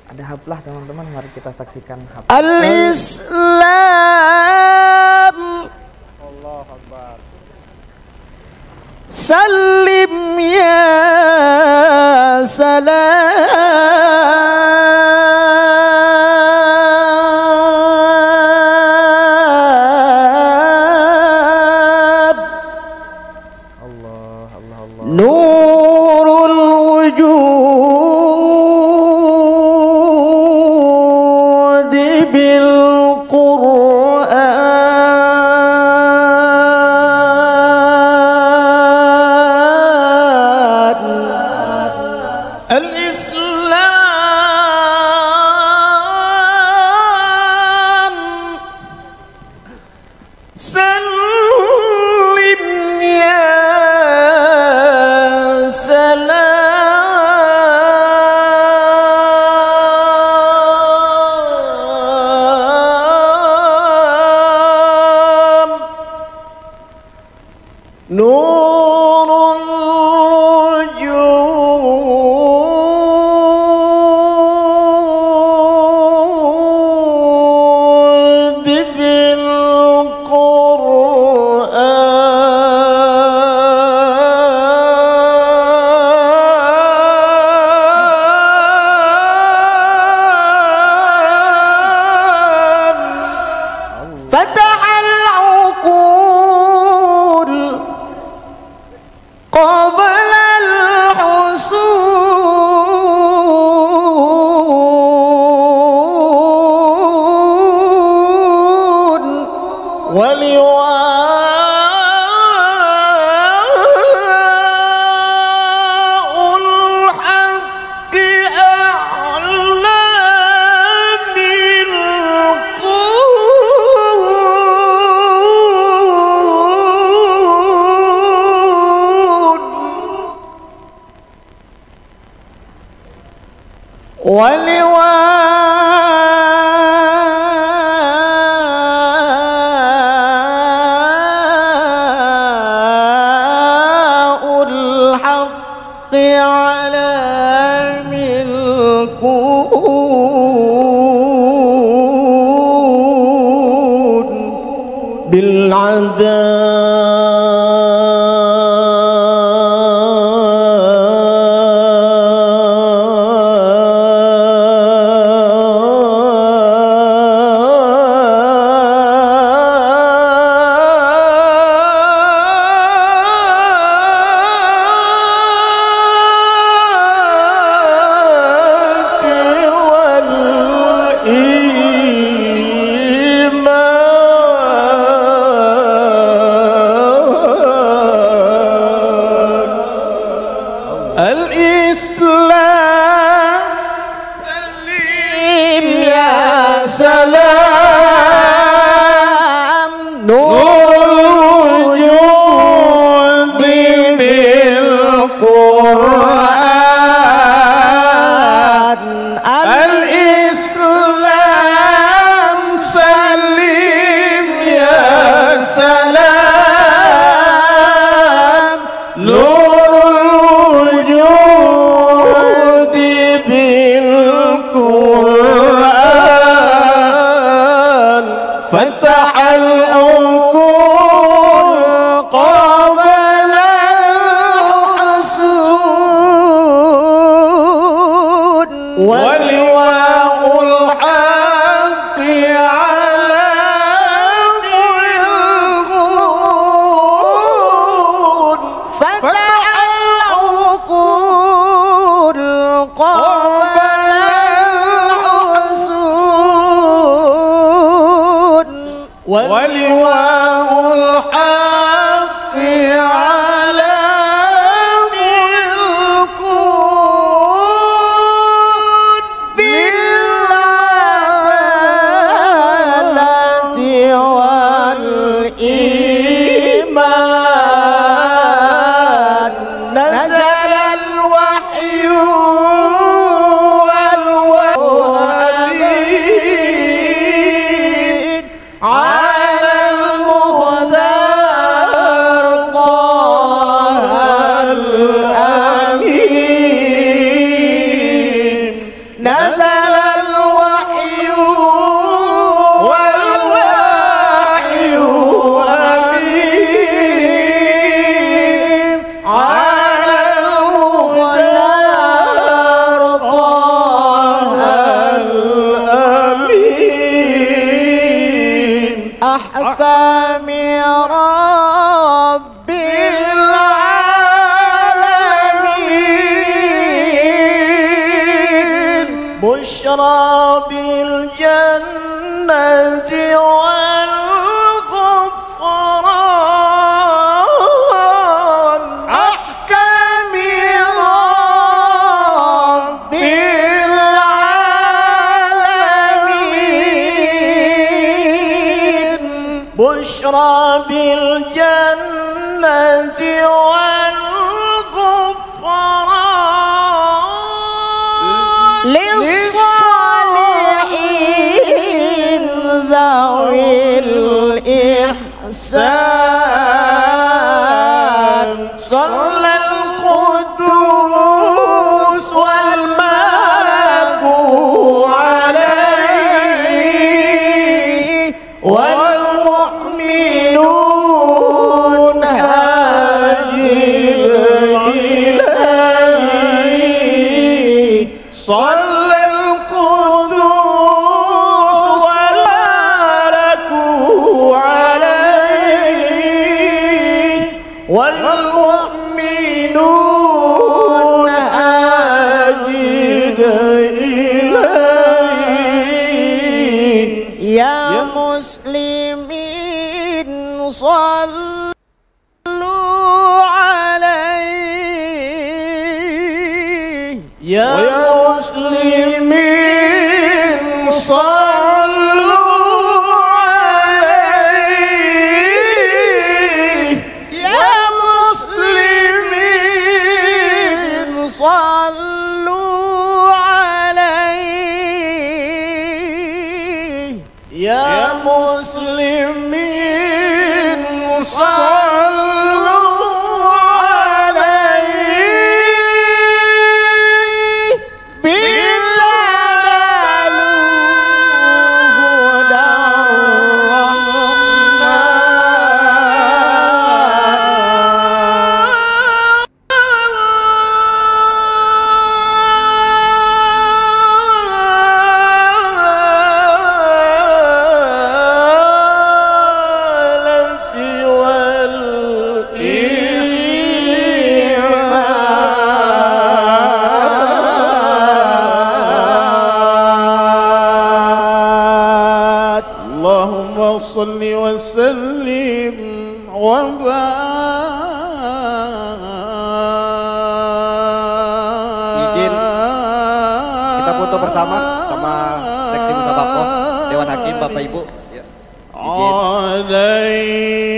Ada haflah teman-teman, mari kita saksikan haflah. Al-Islam. Allahu Akbar. Salim ya salam. Allah, Allah, Allah. Nurul wujud bil Qur'an. Al-Islam. Salim ya salam. Nurul wujud bil Qur'an. فتح العقول قبل الحصول ولواء الحق أعلى من ولواء الحق على ملكون الإسلام. سليم يا سلام. نور الوجود بالقرآن. الإسلام. سليم يا سلام. نور الوجود بالقرآن. فتح العقول قبل الحصول ولواء الحق على ملكون. فتح العقول قبل الحصول ولواء الحق على ملكون. بالعدالة والإيمان نزل الوحي والوحيد على المختار طه الأمين. نزل بشرى بالجنة والغفران أحكم رب العالمين بشرى بالجنة والغفران للصالحين ذوي الإحسان صلى القدوس والملك عليه والمؤمنون هاجر إليه صلى القدوس والملك عليه والمؤمنون هاجر إليه يا مسلمين صلوا عليه يا مسلمين صلوا عليه يا مسلمين صلوا عليه يا مسلمين صلوا عليه بالعدل هدى اللهم صل وسلم Izin kita foto bersama sama seksi Musabakoh Dewan Hakim Bapak Ibu. Ya. Izin. عليه